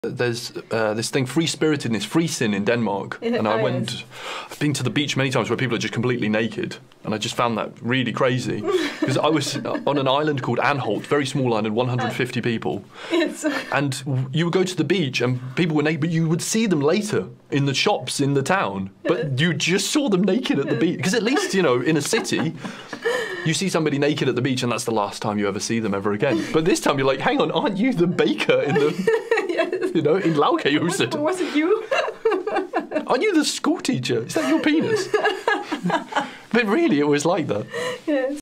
There's this thing, free-spiritedness, free sin in Denmark, and I've been to the beach many times where people are just completely naked, and I just found that really crazy, because I was on an island called Anholt, very small island, 150 people, and you would go to the beach and people were naked, but you would see them later in the shops in the town, but you just saw them naked at the beach, because at least, you know, in a city, you see somebody naked at the beach and that's the last time you ever see them ever again. But this time you're like, hang on, aren't you the baker in the, Yes. you know, in Laukehuset? Was it you? Aren't you the school teacher? Is that your penis? But really, it was like that. Yes.